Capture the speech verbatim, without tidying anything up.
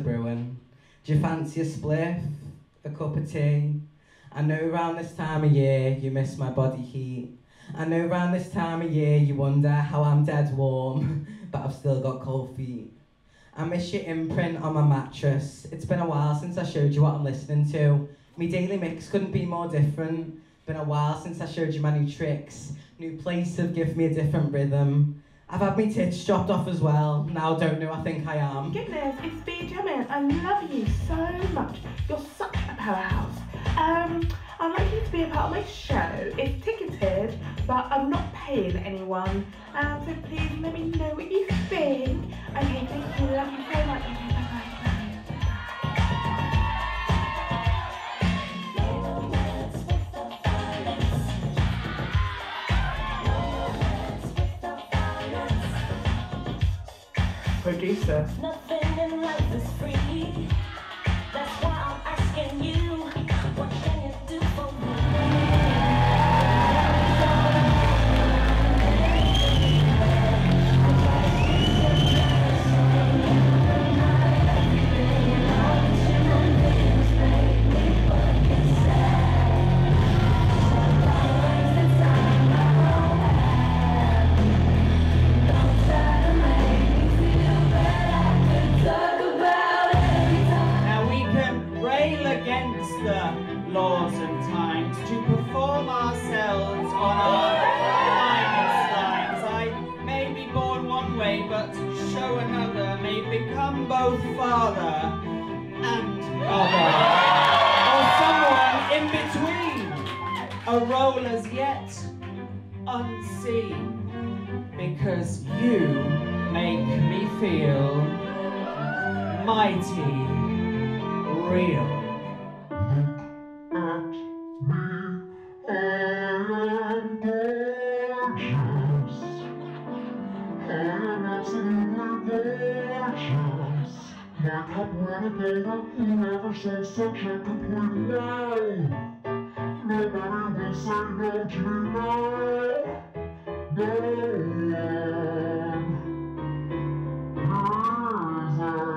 brewing. Do you fancy a spliff? A cup of tea? I know round this time of year you miss my body heat. I know round this time of year you wonder how I'm dead warm, but I've still got cold feet. I miss your imprint on my mattress. It's been a while since I showed you what I'm listening to. Me daily mix couldn't be more different. Been a while since I showed you my new tricks. New place have given me a different rhythm. I've had my tits chopped off as well. Now don't know I think I am. Goodness, it's Benjamin. I love you so much. You're such a powerhouse. Um, I'd like you to be a part of my show. It's ticketed, but I'm not paying anyone. Um, so please let me know what you think. Okay, thank you. Love you so much. Okay, bye bye. Producer. Nothing in life is free. That's why I'm asking you, what can you do for me? Laws and times to perform ourselves on our finest lines. I may be born one way, but show another, may become both father and other, or someone in between, a role as yet unseen, because you make me feel mighty real. My cup renegade, you never say such a complete lie. Nobody will say no to me now. No one. Reason.